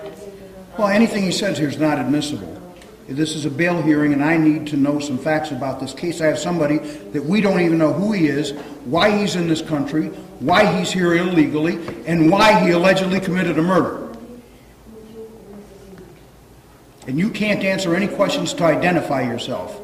Well, anything he says here is not admissible. This is a bail hearing, and I need to know some facts about this case. I have somebody that we don't even know who he is, why he's in this country, why he's here illegally, and why he allegedly committed a murder. And you can't answer any questions to identify yourself.